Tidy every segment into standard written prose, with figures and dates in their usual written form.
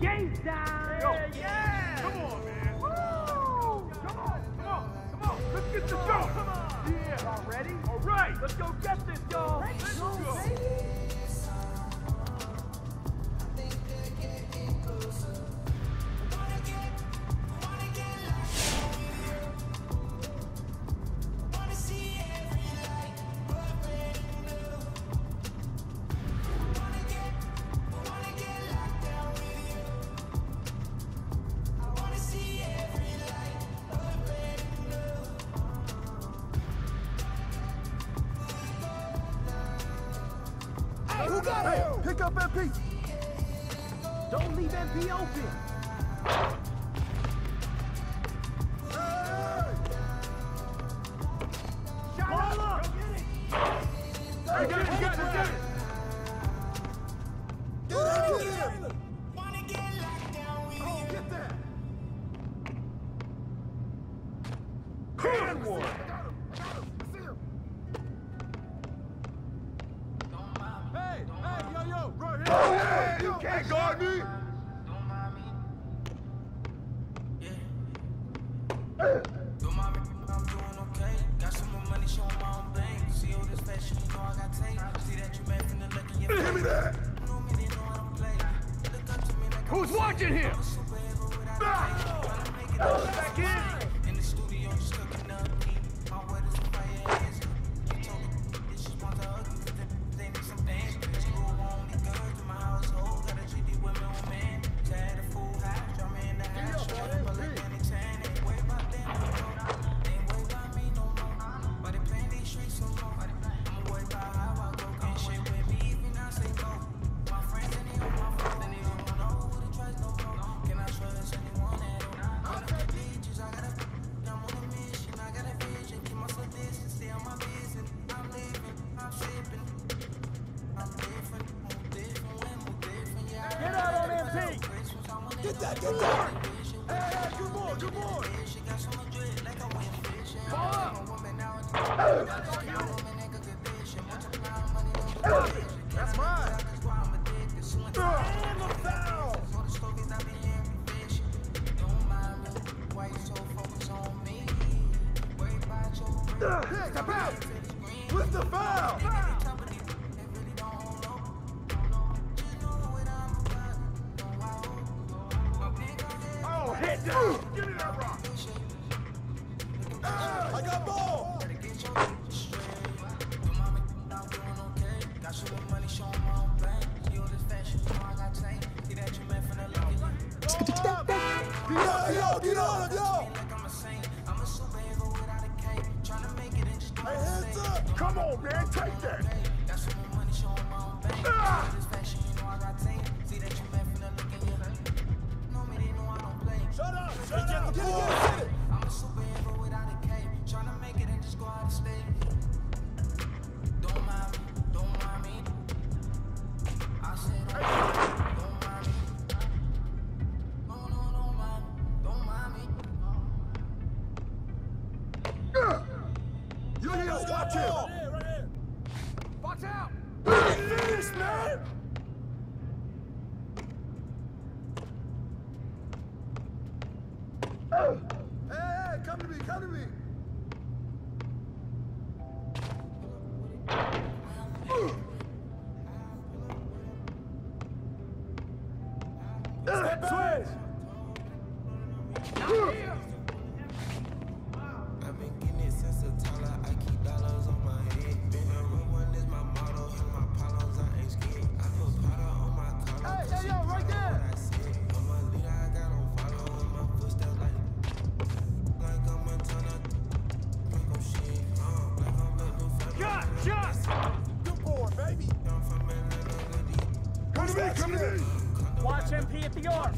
Game's down! Yeah! Come on, man! Woo! Come on! Let's get the show! Come on! Yeah! Y'all ready? All right! Let's go get this, y'all! Let's go! Who got it? Hey, pick up MP! Don't leave MP open! Shut up! Go get it! Hey, get it! Get it! Oh, get that! Hand one! I got him! I see him! Hey, yo, right here! Oh, yeah! You can't guard me! Don't mind me. Yeah. Hey. Don't mind me, I'm doing okay. Got some more money, showing my own bank. See all this fashion, you know I got tape. See that you mad from the look in your face. Give me that! You know me, they know I don't play. Look up to me like Who's watching here? I'm a superhero without a cape. Tryna make it all Back in! in the studio, just cooking up heat. My word is a fire hands. You told me this just want to ugly, cause they need some things. School won't be good to my household. Gotta treat these women with men. Tired of full house, drop me in the house. Shut up, but like any time. Ain't worry about them no more. Ain't worry about me no more. But they playing these streets so long. I'ma worry about how I go. Can't shit with me even I say go. My friends and they on my phone. And they don't know who to trust no more. Can I trust anyone at all? I got bitches, I got a I'm on a mission, I got a vision. Keep myself distance, stay on my business. I'm living, I'm sipping. I'm different, move different, when move different. Yeah, Get out on MP! Get that! Get that! Hey, good boy, good boy! She got so much dread, like I went fishing. Ball up! I'm a woman now, it's a woman that could get vision. Multiply money, don't do vision. That's mine! That's why I'm addicted. Soon as And the foul! for the stories I be hearing me fishing. Don't mind me, why you so focused on me? Worry about your Hey, step out! What's the foul? company. They really don't know. Just know what I'm about. Know I hope. My big head. Oh, hit down! Give me that rock! I got ball! Better get your straight. Your mama, I'm doing okay. Got so much money, showing my own bank. See all this fashion, you know I got tape. See that you meant from the look at you. Yo, get on him, yo! Like I'm a saint. I'm a superhero without a cape. Tryna make it and just do Hey, it hands safe. up! Come on, man, take that! Got so much money, showing my own bank. See all this fashion, you know I got tape. See that you meant from the look at you. Know me, they know I don't play. Shut up! Shut up! Get it! I'm a superhero without a cape. Tryna make it and just go out of state. Don't mind me, don't mind me. I said don't mind me. No, don't mind me, don't mind me. You here, watch him! Right here! Watch out! Finish, man! Hey, come to me, come to me! Switch! I've been getting it since a toddler. I keep dollars on my head. Been a real one is my motto. And my polos, I ain't scared. I put powder on my collar. Hey, yo, right there! I said, I'm a leader, I got on follow. And my footsteps like I'm a ton of like I'm shit. Like I'm a new family. Shot! Good boy, baby! I'm from Atlanta, Come to me, come to me! Watch MP at the arc!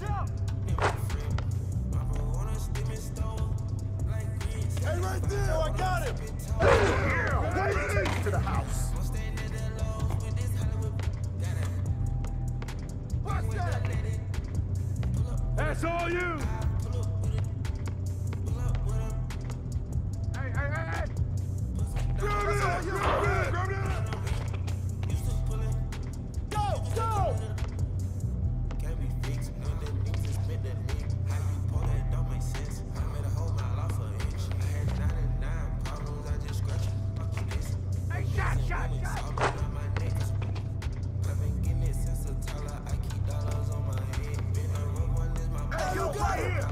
Hey, right there! I got him! Yeah, take to the house! What's that? That's all you! Hey, hey, hey, hey! Grab it! Grab it! Go! Go! Can't be fixed, here!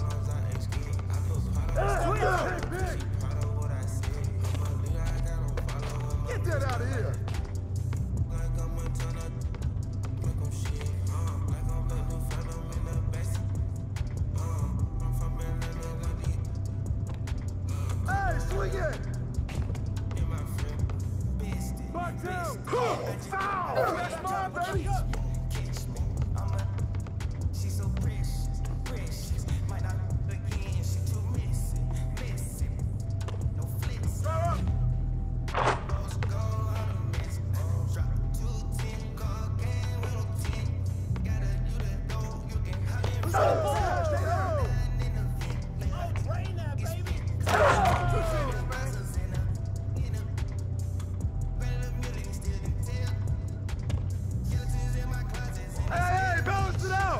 Get that out of here! Hey, swing it! Back down! Foul! That's mine, baby! She's so precious, precious. Might not again, she too messy, messy. No flicks. Rose gold, I'm a mess. Drop 210, call game, we don't 10. Gotta do that though, you can hide it. Hey, balance it out!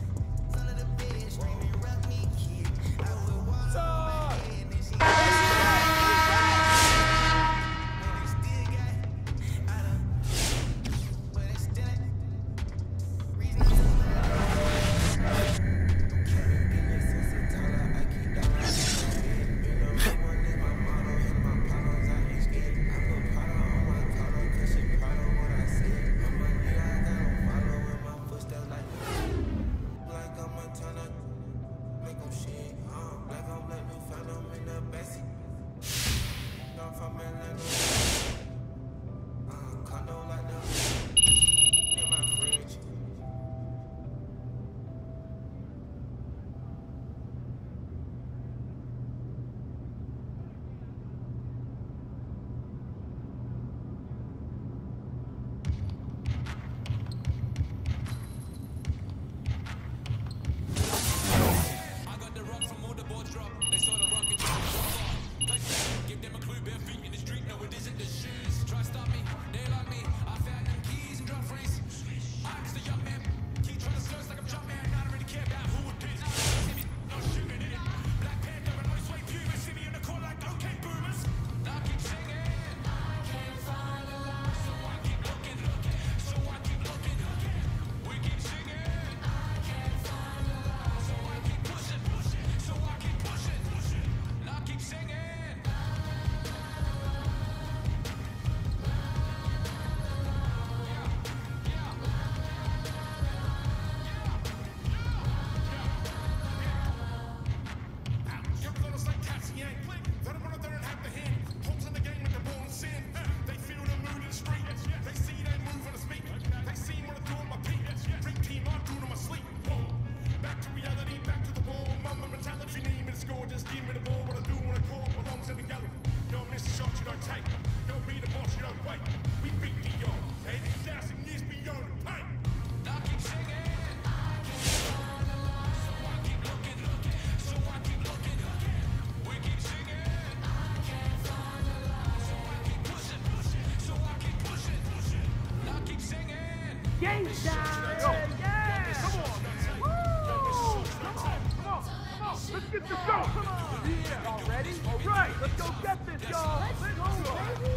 Game time! Yeah! Come on, man! Woo! Come on! Let's get this going! Yeah! Y'all ready? All right, let's go get this, y'all! Let's go, baby!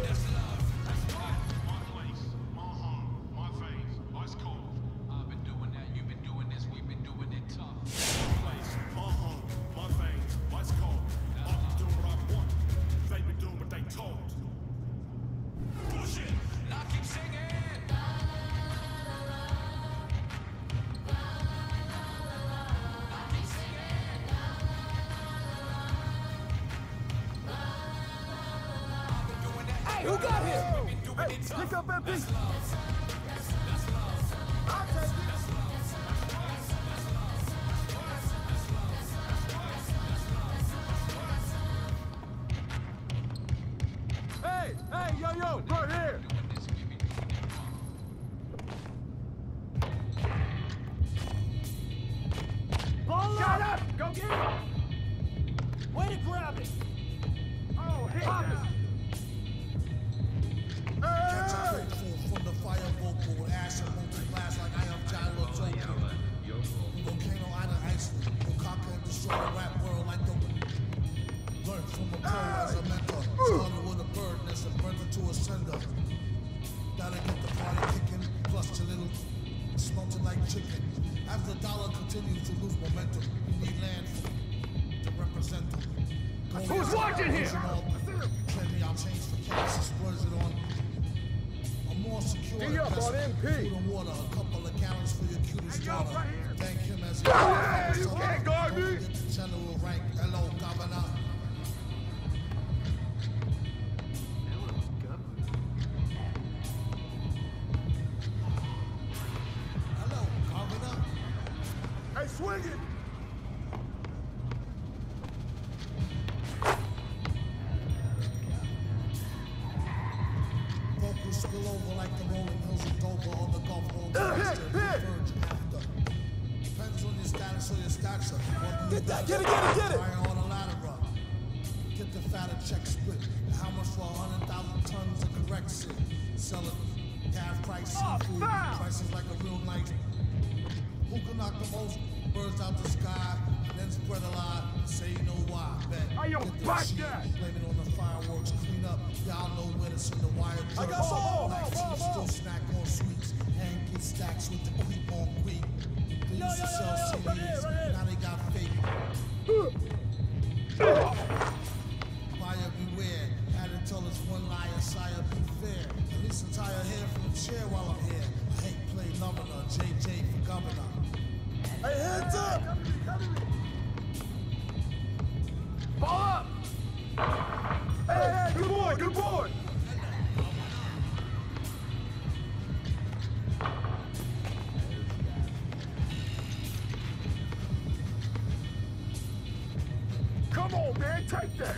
My place, my home, my veins, ice cold. I've been doing that, you've been doing this, we've been doing it tough. My place, my home, my veins, ice cold. I've been doing what I want. They've been doing what they told. Bullshit! Now keep singing. Hey, who got here? Hey, pick up MP! I'll take it. Hey, yo, right here! Ball Shut up! up! Go get it! Way to grab it! Oh, hit that! Catch a grateful from the fire vocal, ash and multi-blast like I am Gyro Joker. Volcano out of Iceland, will conquer and destroy the rap world like the... Learn from a pro as a mentor, started with a bird nest and burned it to a sender. Gotta get the party kicking, plus your little smelting like chicken. As the dollar continues to lose momentum, we need land to represent them. Who's watching here? Trendy, I'll change for cash and splurge it on a more secure investment. Food and water, a couple of gallons for your cutest daughter. Thank him as he you can't guard me. Don't forget the general rank. Hello, Governor. Hello, Governor. Hey, swing it! Vocals spill over like the rolling hills of Dover on the Gulf Road. Converge after. Depends on your status or your stature. Get it! Fire on a ladder run. Get the fatter check split. How much for 100,000 tons of correct shit? Sell it. Half price seafood. Prices like a real night. Who can knock the most birds out the sky? And then spread a lie. Say you know why. Bet. Hey, yo, Get the back sheet. that. Blame it on the fireworks. Clean up. Y'all know when it's in the wire. I got some more. Like teeth still snack on sweets. And get stacks with the creep on creep. They used to sell CDs. Now they got fake. Buyer beware. Had to tell us one liar, sire, be fair. At least I'm tired here from the chair while I'm here. I hate play governor. JJ for governor. Hey, hands up! Ball up! Hey, good boy, good boy! Come on, man, take that!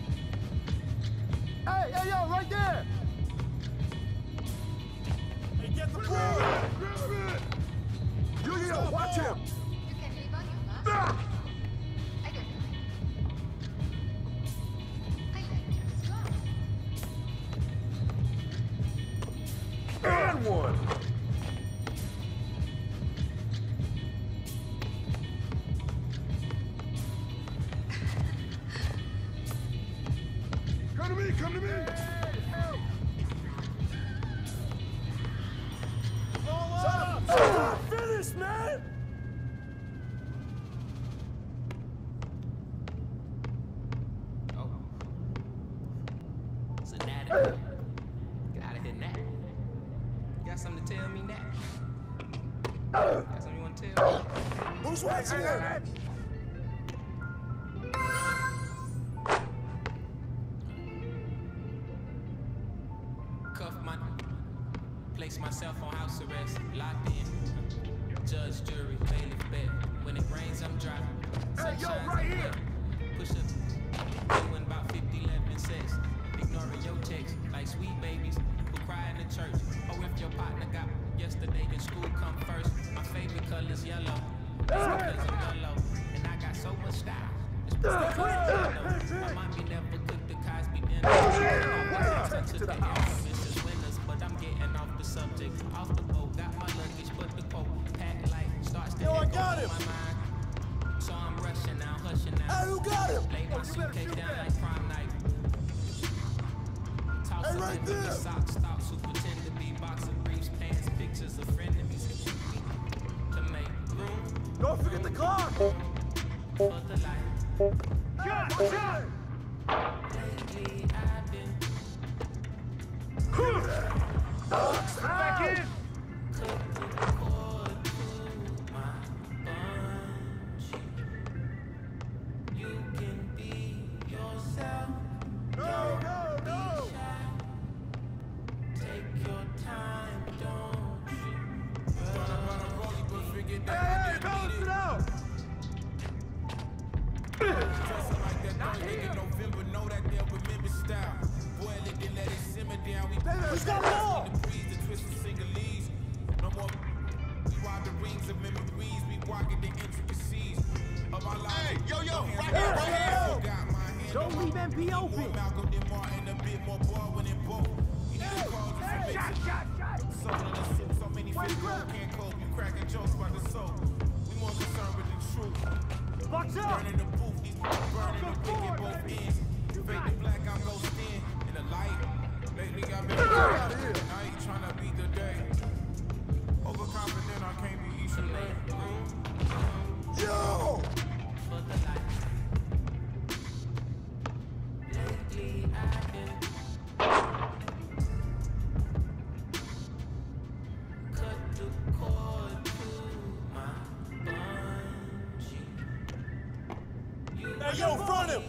Hey, yo, right there! Hey, get the ball! Grab it! Yo, watch him! You can leave on your mask. Ah! I don't know. I like your scarf. And one! Come to me, come to me! Stop! Finish, man! Oh. It's anatomy. Get out of here, Nat. You got something to tell me, Nat? Got something you want to tell me? Who's watching here? Cuff my... Place myself on house arrest. Locked in. Judge, jury, bailiff, bet. When it rains, I'm driving. Hey, yo, Sunshine's right I'm here. wet. Push up. Doing about 50, 11 sets. Ignoring your text like sweet babies who cry in the church. Oh, if your partner got yesterday, then school come first. My favorite color's yellow. That's because I'm yellow. And I got so much style. It's because my mommy never cooked the Cosby dinner. I wasn't touched the alphabets as winners, but I'm getting off the subject. Off the boat, got my luggage, but the quote packed light starts to Yo, I echo got in him. my mind. So I'm rushing now, hushing now. Hey, who got him? Lay my suitcase down like prom night. Toss Hey, them right in with the there. socks, stocks who pretend to be boxing briefs, pants, pictures of frenemies to make room Don't forget the clock! for the light. Shot! Lately I've been Back in! cooked to the core to my bunch. You can be yourself. No! Take your time, don't you? Hey, balance it out! Not here. November, know that they'll remember style. Boil it, then let it simmer down. We Who's got more? the breeze, the twist of singlese. No more. We ride the rings of memories. We walking the intricacies of our lives. Hey, yo, right here. Got my hand Don't on leave my- MP open. More Malcolm than Martin, a bit more Baldwin than Bo. You need to call just to make Shot! so in the suit, so many Wait, fish grab. can't cope. You cracking jokes about the soul. We more concerned with the truth. Box up! Burning the booth, these people burning the wick at both ends. Fake the black, I'm ghost in the light. Lately I've been night, trying to beat the day. Overconfident, I can't be each and every. Hey, yo, front him!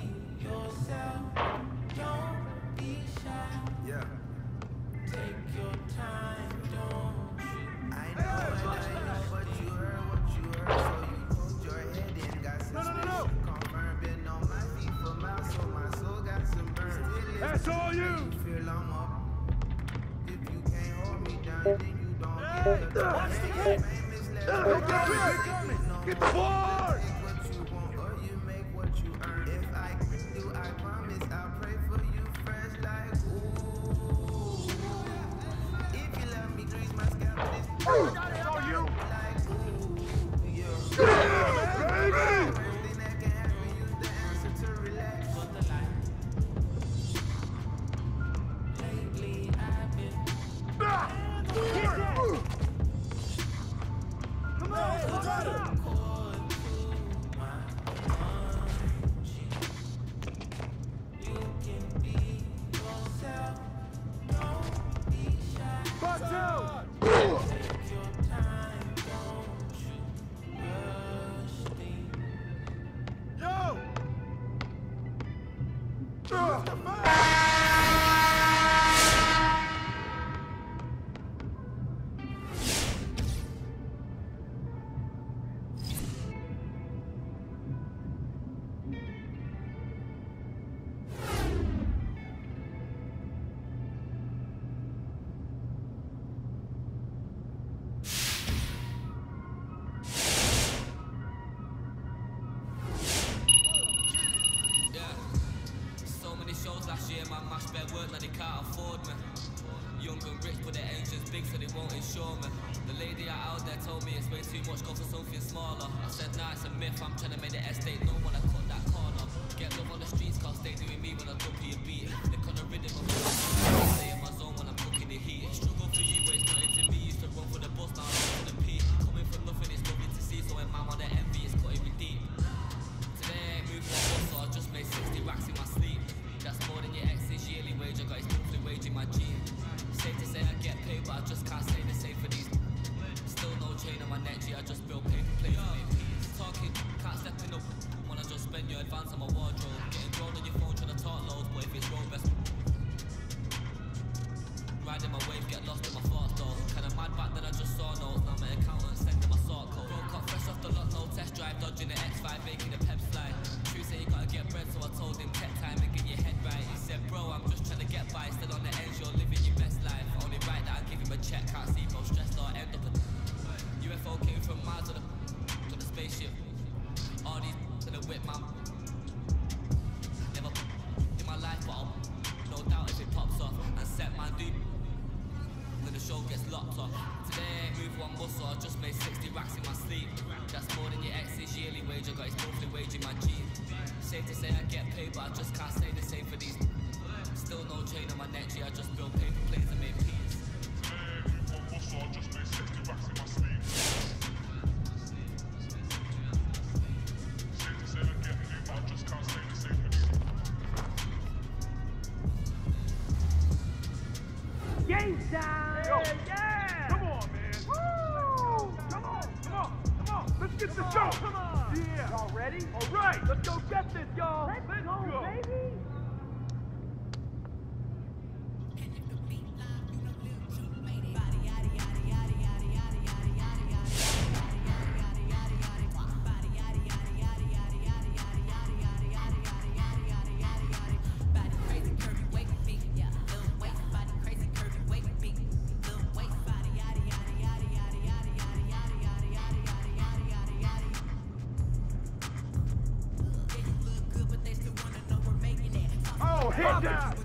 Yeah. Take your time, don't you? I know what you heard, so you hold your head in, got suspicion. Confirmed, been on my feet for miles, so my soul got some burn. That's all you! Feel I'm up. If you can't hold me down, then you don't get the Get the board! Take what you want or you make what you earn. If I do, I promise I'll pray for you fresh like ooh. If you love me, grease my scalp with this. That's all you! Like ooh, yeah. Baby! First thing that can happen, use the answer to relax. For the light. Lately I've been Come on, got it! caught to my punching. You can be yourself, don't be shy. Box out! Take your time, don't you rush things. Yo! So many shows last year, man, mashed bare work that they can't afford me. Young and rich, but their engines big, so they won't insure me. The lady out there told me it's way too much, go for something smaller. I said, nah, it's a myth, I'm trying to make the estate known when I cut that corner. Get love on the streets, cause they doing me when I dump your beat. They on the rhythm of the stay in my zone when I'm cooking the heat. Struggle for you, but it's nothing to me. Used to run for the bus, now I'm for the peak. Coming from nothing, it's nothing to see, so when man on the envy, it's cutting me deep. Today I ain't moved one bus, so I just made 60 racks in my sleep. That's more than your ex's yearly wage, I got his monthly wage in my jean. Safe to say I get paid, but I just can't say the same for these. Still no chain on my neck, G, I just build paper plates and make peas. Talking, can't step in up when I just spend your advance on my wardrobe. Getting drawn on your phone trying to talk loads, but if it's road best. Riding my wave, get lost in my thoughts though. Kinda mad back then I just saw notes, now my accountant sending my sort code. Broke up fresh off the lot, no test drive, dodging the X5, making the peps fly. True say you gotta get bread, so I told him take time and get your head right. He said, bro, I'm just trying to get by, still on the edge, you're living your best life. Only right that I give him a check, can't see no stress or end up a UFO came from Mars to the spaceship. All these to the whip, man. Never in my life, but I'll no doubt if it pops off and set my dude. Then the show gets locked off. Today I ain't moved one muscle, I just made 60 racks in my sleep. That's more than your ex's yearly wage, I got his monthly wage in my jeans. Safe to say I get paid, but I just can't say the same for these. Still no chain on my neck, G, I just build paper planes and make peas. Game time! Yo. Yeah! Come on, man! Woo! Come on! Let's get the show! Come on! Yeah! Y'all ready? All right, let's go get this, y'all! Let's go, baby! Oh, hit down!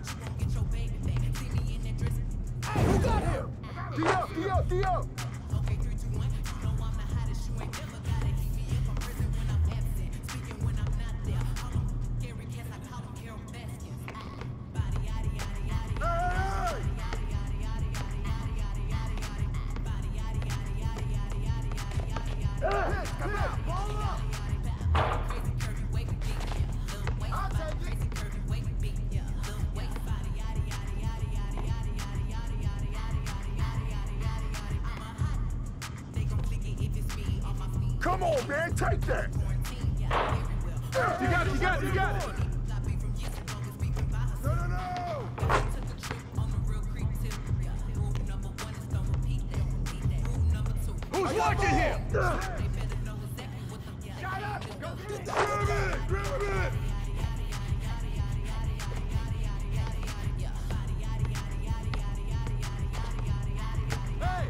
Hey, who got him? D-up! Come on, man, take that! You got it, you got it, you got it! No, no, no! Who's watching him? Shut up! Go get it! Grab it! Grab it! Hey!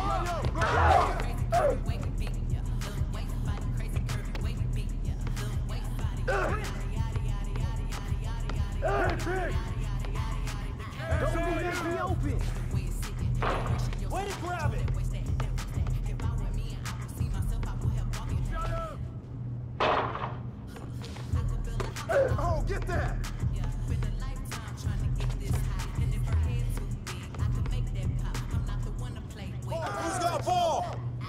Somebody let me open. Way to grab it. Oh, get that! Who's got a ball?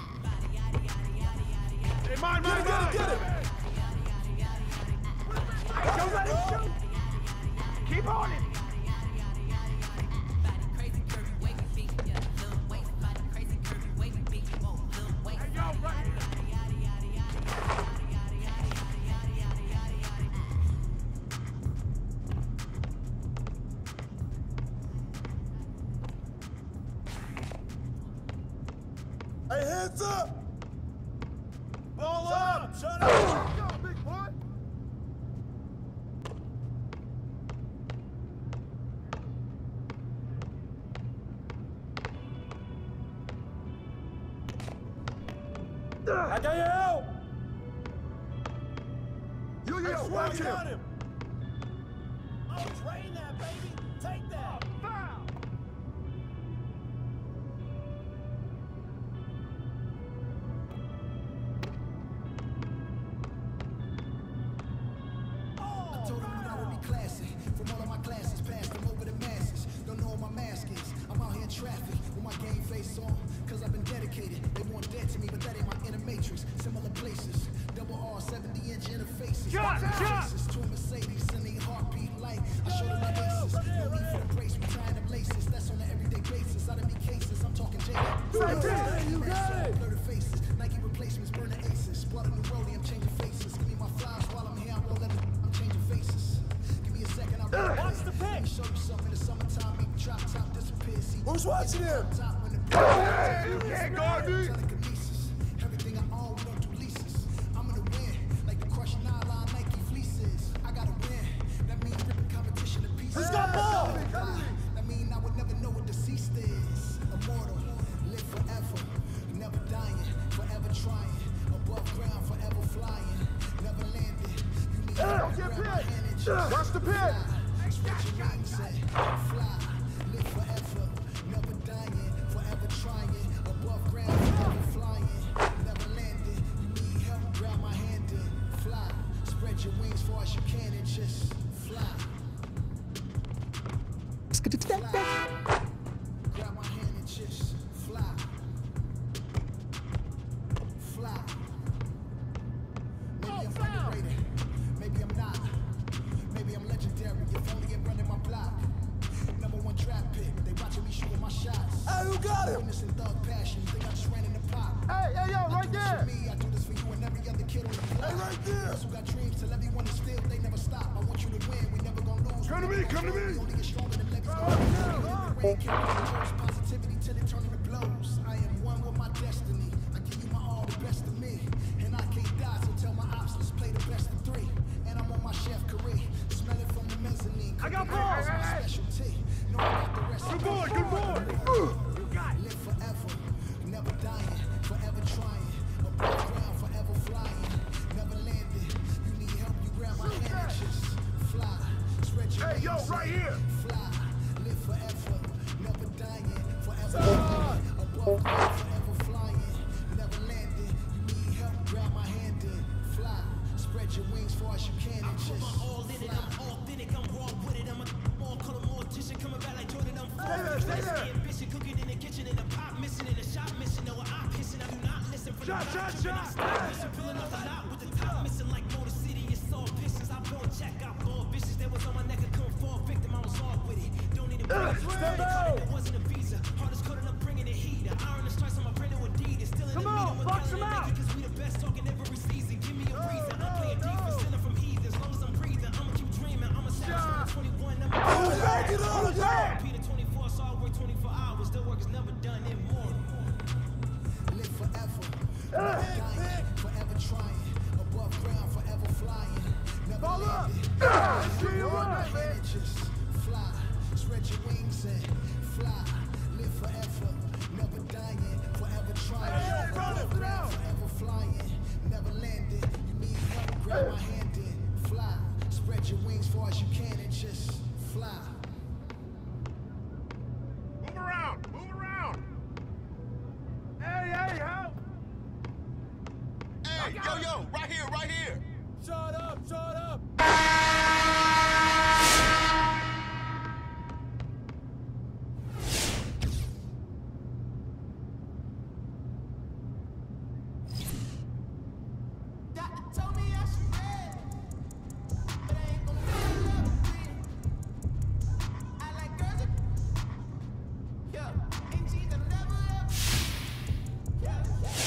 Hey, mine, Get it, get it, get it! Don't let him shoot! Keep on it! Hey, yo, right here! Hey, hands up! Ball up! Shut up! Go, big boy! I got your help! Yo, watch him! Oh, train that, baby! Take that! Foul! I told them that I would be classy. From all of my classes, passed them over the masses. Don't know what my mask is. I'm out here in traffic with my game face on. Cause I've been dedicated. They want dead to me, but that ain't my inner matrix. Similar places. Double R, 70-inch interfaces. Shot! To a Mercedes and they heartbeat light. I show them my aces. No need for the brace, we tying them laces. That's on an everyday basis. Out of me cases, I'm talking J. You got it! Blur the faces. Nike replacements, burn the aces. Blood of Neroli, I'm changing faces. Give me my flowers while I'm here. I won't let it. I'm changing faces. Give me a second, I'll Watch the Let me pitch. show you something. In the summertime, make the drop top disappear. See, Who's watching him? top when the Hey, you can't guard me! telekinesis. Everything I own, we don't do leases. I'm gonna win, like the crush nylon Nike fleeces. I gotta win. That means ripping competition to pieces. Who's got ball? That mean I would never know what deceased is. Immortal, live forever, never dying, forever trying. Above ground, forever flying, never landed. You need help, get grab my pit. hand and just Watch the pit. fly. Stretch your wings and fly. Live forever, never dying, forever trying. Above ground, forever flying, never landed. You need help, grab my hand and fly. Spread your wings far as you can and just fly. Grab my hand and just fly. Fly. Maybe I'm underrated. Maybe I'm not. Maybe I'm legendary. If only I'm running my block. #1 draft pick. They watching me shooting my shots. Hey, who got him? Witnessing thug passion. Think I just ran in the pot. Hey, yo, I right do this there! for me. I do this for you and every other kid on the block. Hey, right there! Those who got dreams till everyone is filled. They never stop. I want you to win. We never gonna lose. Come to me, come to me! We only get stronger than legacy. Positivity till it turn into blows. I am one with my destiny. I give you my all, the best of me. And I can't die, so tell my ops, let's play the best of 3. And I'm on my chef career. Smell it from the mezzanine. I got Cooking balls. is my specialty. No, I got the rest. Good boy, good boy! You got it. Live forever, never dying, forever trying. Above ground, forever flying. Never landed. You need help, you grab my hand and just fly. Spread your Hey, yo, wings right and here! fly. Live forever, never dying, forever flying. Above ground, forever flying. Never landed. You need help, grab my hand and fly. Spread your wings far as you can and just All in it, I'm authentic, I'm raw with it. I'm a more color mortician coming back like Jordan. I'm Stay there. ambition, cooking in the kitchen, in the pot missing, in the shop missing. No, I'm pissing. I do not listen for Shot, the shot, tripping. I shot. stop missing, pulling off the lot with the top missing like Motor City. It's all vicious. I won't check out all vicious. That was on my neck, I couldn't fall victim. I was off with it. Don't need a break. Step out. It wasn't a visa. Hardest cutting up, bringing the heat. The iron and stripes on my printer with Adidas. Still in Come the on, meeting with box Kelly him and out. Nike 'cause we the best. trash talking every season. Give me a reason. I'm playing defense, stealing from heathens. As long as I'm breathing, I'ma keep dreaming. I'm a savage from 21. I'm a Peter 24, so I work 24 hours. The work is never done immortal. Live forever, never dying, forever trying. Above ground, forever flying. Never landed. Just fly, spread your wings and fly. Live forever, never dying, forever trying. Above ground, forever flying. Never landed. You need help? Grab my hand and fly. Spread your wings far as you can and just fly. Move around! Move around! Hey, help! Hey, yo, right here, right here. Shut up, shut up! Doctor told me I should rest, but I ain't gonna feel up breathing. I like girls that, yeah, and cheese I'm never up. Yeah.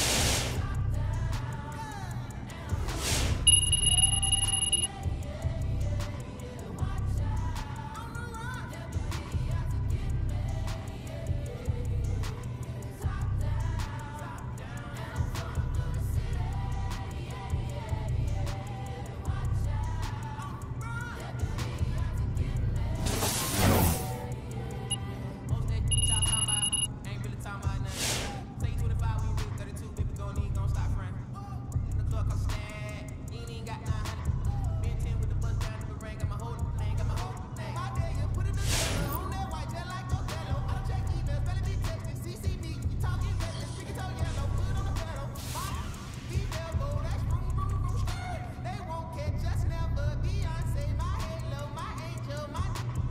Most that y'all talking about ain't really talking about nothing. Take 25 when you really 32, baby, gon' stop frontin'. In the club, 'cause snag, you ain't got 900. Been 10 with the bus down to the ring, got my whole thing, got my whole thing. My day, you put it together on that white jet like Othello. I don't check emails, better be texting. CC me, you talking reckless, speaking toe yellow, foot on the pedal. Female bold, that's vroom, vroom, vroom, skirt. They won't catch us never. Beyonce, my halo, my angel, my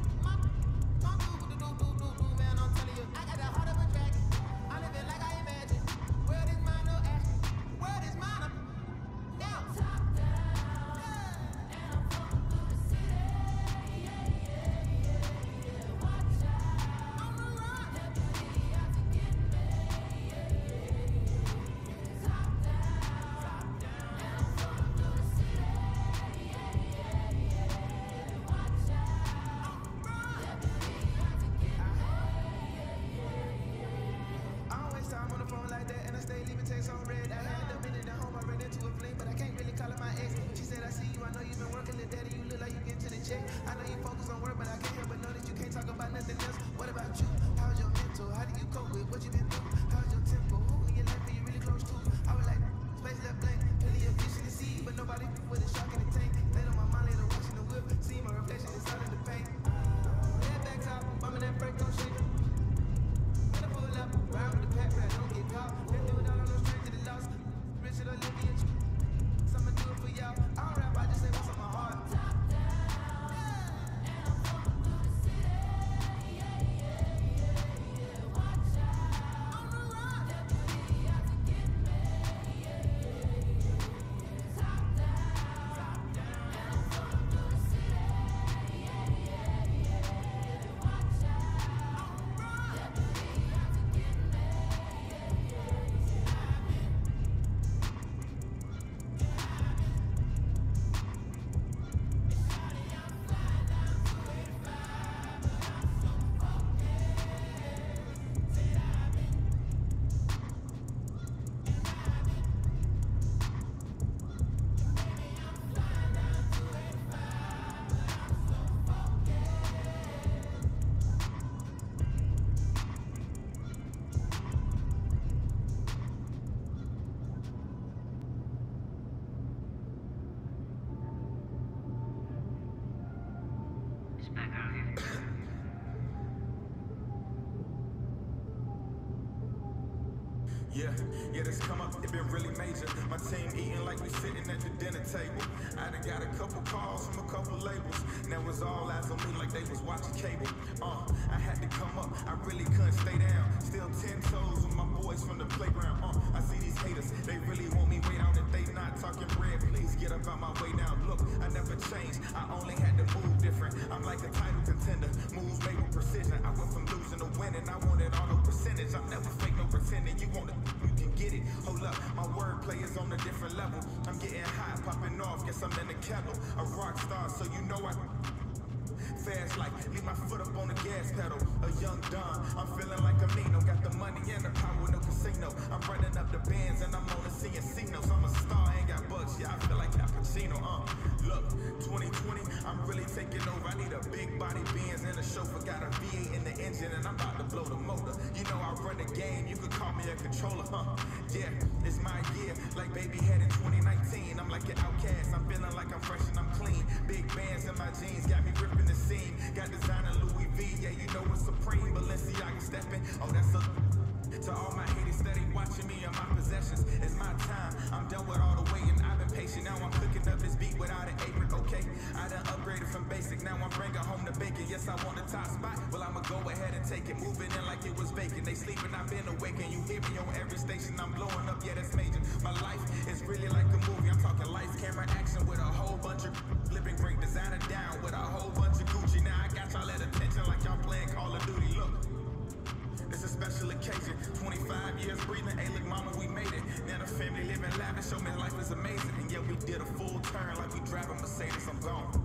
do, man, I'm telling you. I got the heart of a dragon. I live it like I imagine. World is mine, no action. World is mine, I'm down. Top down, and I'm falling through the city. Watch out, on the run. Deputy out to get me. Top down, and I'm falling through the city. Watch out, on the run. Deputy out to get me. I don't waste time on the phone like that, and I stay leaving text on red. I had a minute at home, I ran into a fling, but I can't really call it my ex. She said, I see you, I know you've been working, little daddy, you look like you get to the check. I know you focus on work, but I can't help but know that you can't talk about nothing else. What about you? How's your mental? How do you cope with what you've been through? How's your tempo? Who in your life are you really close to? I was like, space left blank, plenty of fish in the sea, but nobody with a shark in the tank. Laid on my mind, later watching the whip, see my reflection is all in the paint. Head back top, bumming that brake, don't shake. When I pull up, ride with the pack, don't get caught. Been through it all on no straight to the lost. Richard Olivia, I'ma do it for y'all. I don't rap, I just say what's on my heart. Top down, and I'm falling through the city. Watch out, on the run. Deputy out to get me. Top down, and I'm falling through the city. Watch out, on the run. Deputy out to get me. Yeah, this come up, it been really major. My team eating like we sitting at the dinner table. I done got a couple calls from a couple labels. Now it's all eyes on me like they was watching cable. I had to come up, I really couldn't stay down. Still 10 toes with my boys from the playground. I see these haters, they really want me way down. If they not talking bread, please get up out my way now. Look, I never changed, I only had to move different. I'm like a title contender, moves made with precision. I went from losing to winning, I wanted all the percentage. I'm never fake, no pretending. You want it, you can get it. Hold up, my word wordplay is on a different level. I'm getting hot, popping off, guess I'm in the kettle. A rock star, so you know I fast like leave my foot up on the gas pedal. A young Don, I'm feeling like Amino. Got the money and the power, no casino. I'm running up the bands and I'm only seeing C-notes. I'm a star, ain't got bucks, yeah, I feel like Al Pacino. Look, 2020, I'm really taking over. I need a big body Benz and a chauffeur. Got a V8 in the engine and I'm about to blow the motor. You know I run the game, you could call me a controller, Yeah, it's my year, like baby had in 2019. I'm like an outcast, I'm feeling like I'm fresh and I'm clean. Big bands in my jeans, got me ripping the scene. Got designer Louis V, yeah, you know it's supreme. Balenciaga stepping, oh that's a... To all my haters steady watching me and my possessions. It's my time, I'm done with all the waiting. I've been patient, now I'm cooking up this beat without an apron, okay? I done upgraded from basic, now I'm bringing home the bacon. Yes, I want a top spot, well I'ma go ahead and take it. Moving in like it was vacant. They sleeping, I've been awake, and you hear me on every station. I'm blowing up, yeah, that's major. My life is really like a movie. I'm talking lights, camera, action with a whole bunch of living great. Designer down with a whole bunch of Gucci. Now I got y'all at attention like y'all playing Call of Duty. Look, it's a special occasion. 25 years breathing. Hey, look, mama, we made it. Now the family living lavish. Show me life is amazing. And yeah, we did a full turn like we drive a Mercedes. I'm gone.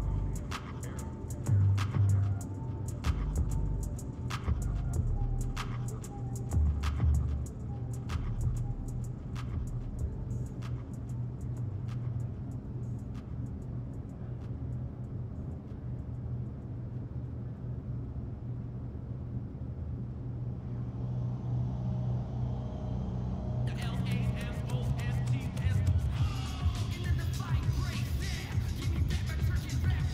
Into the fight, break there. Give me back my church and rap.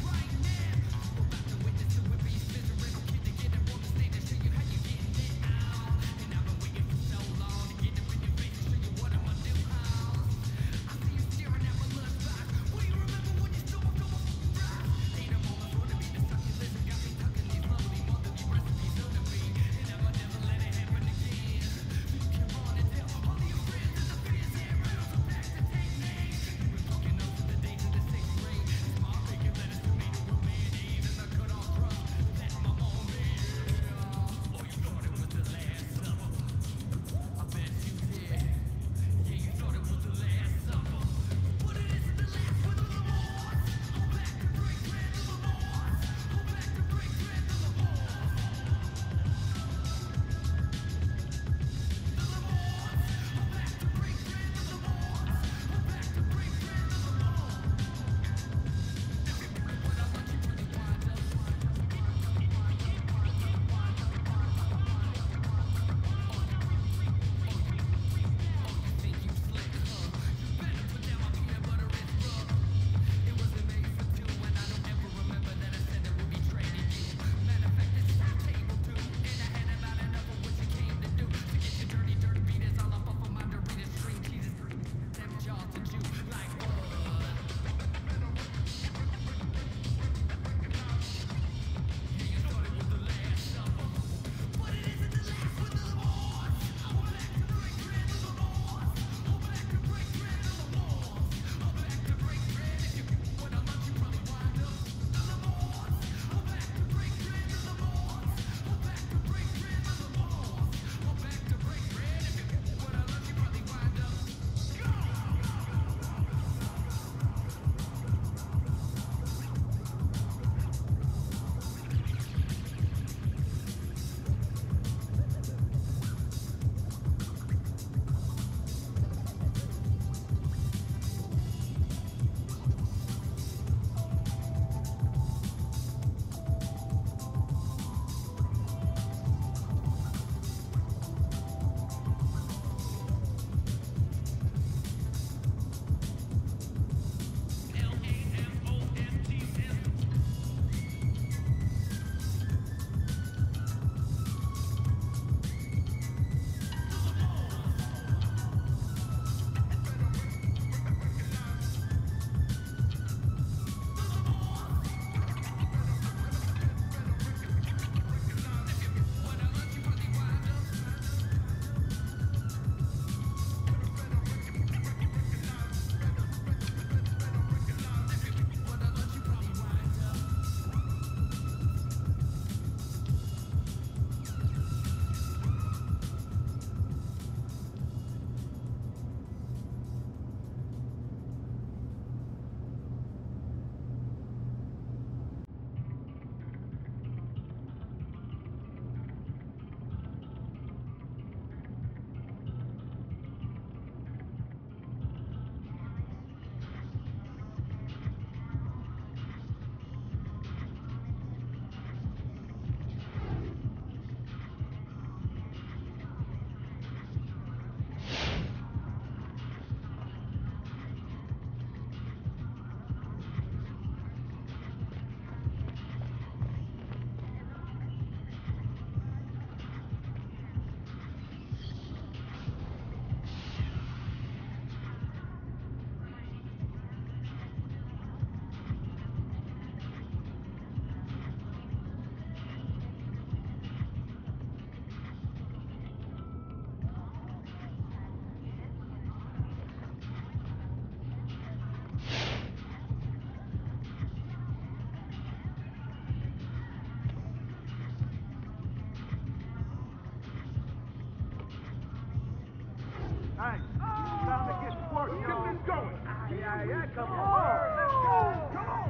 Yeah, come on. Let's go. Come on.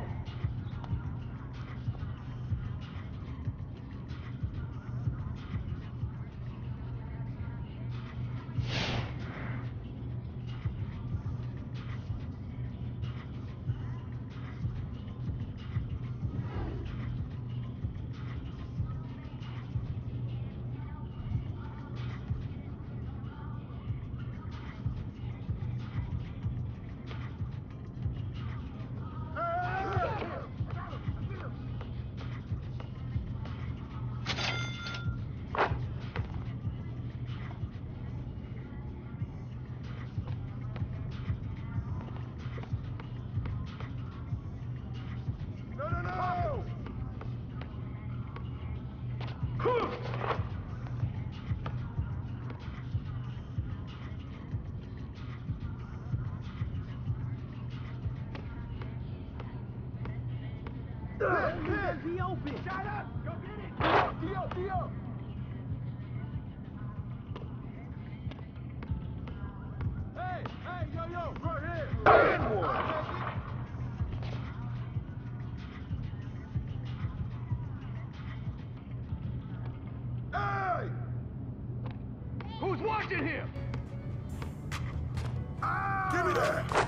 Be open. Shut up. Go get it. Dio. Hey, yo, right here. Hey! Who's watching here? Give me that.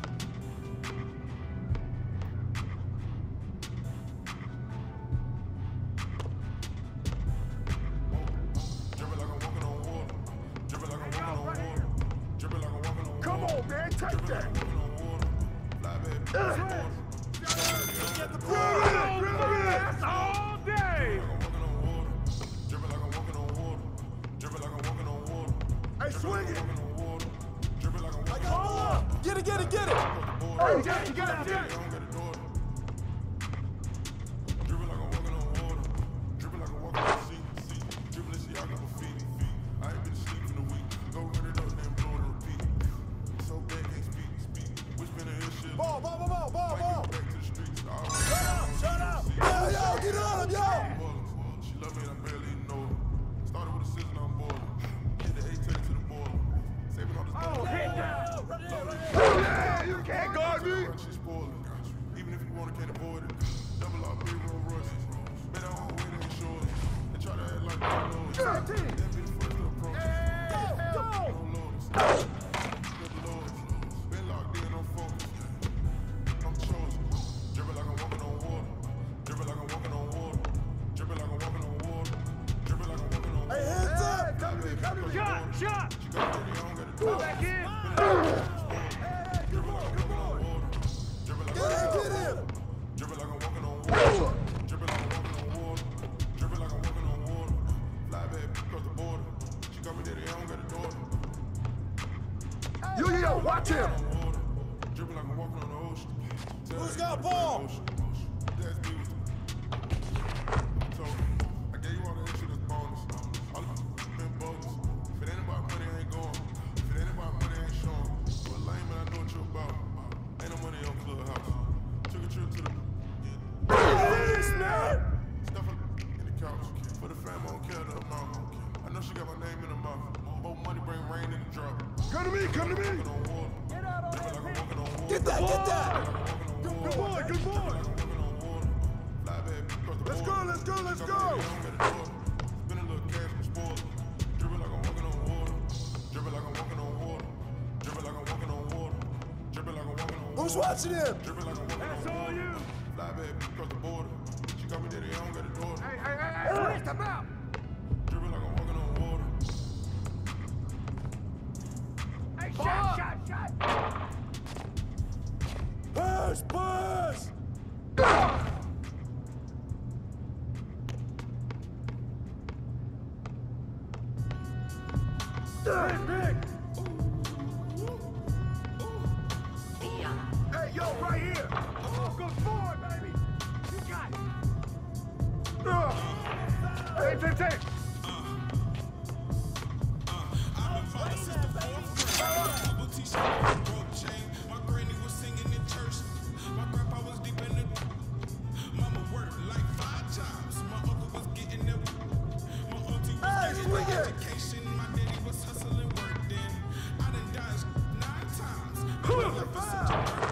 Come on, man, take that! Get the that's all day! Hey, swing it! I got more! Get it! Hey, you got it! Ball! Shut up! Yo, get on him, yo! She love me and I barely know her. Started with a scissors on board. Hit the 8 to the border. Saving all this Oh, hit down! Yeah, you can't guard me! She's spoiled. Even if you want to, can't avoid it. Double up, big roll rush. Bet I won't wait any short. They try to act like they know it. That be the first to approach. Don't notice. Been locked in on focus. I'm chosen. Dripping like I'm walking on water. Dripping like I'm walking on water. Dripping like I'm walking on water. Dripping like I'm walking on water. Hey, hands up! Come to me. Shot! She got dirty, I don't get it. Go back in! Dripping like I'm walking on water. Dripping like Get him! Dripping like I'm walking on water. Dripping like I'm walking on water. Dripping like I'm walking on water. Fly back across the border. She got me dirty, I don't get a daughter. Yo, watch him! Dripping like I'm walking on the ocean. Who's got ball? That's me. So, I gave you all the extra that's bonus. All of it been bogus. If it ain't about money, I ain't going. If it ain't about money, I ain't showing. You're a lame, and I know what you're about. Ain't no money on Clubhouse. Took a trip to the... Stuff in the couch. For the fam, I don't care the amount. I know she got my name in her mouth. More money bring rain in the drop. Come to me! Walking on water. Get out of here. Like walking on water. Get that! Good boy! Let's go! Spin a little cash from spoilers. Dripping like I'm walking on water. Dripping like I'm walking on water. Dripping like I'm walking on water. Dripping like I'm walking on water. Who's watching him? Dripping like I'm walking on water. That's all you. Fly back across the border. She got me daddy, I don't got a daughter. Hey, step out! Dripping like I'm walking on water. Hey, shot! Push! Big! Hey, yo, right here! Oh, good boy, baby! You got it! Hey, take! My granny was singing in church. My grandpa was deep in the. Mama worked like 5 jobs. My uncle was getting it. My auntie was getting the education. My daddy was hustling work then. I done dodged 9 times.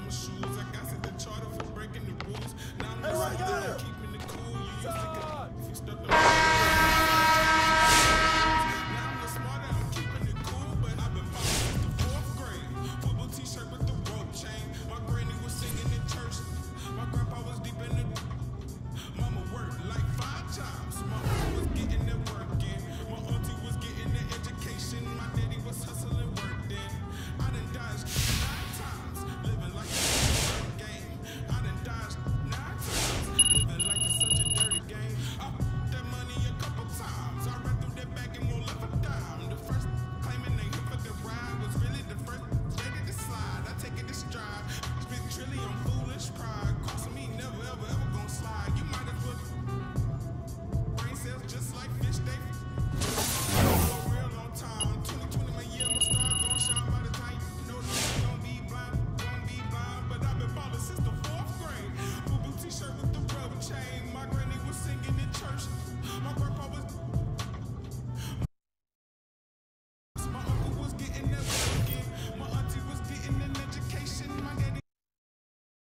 shoes.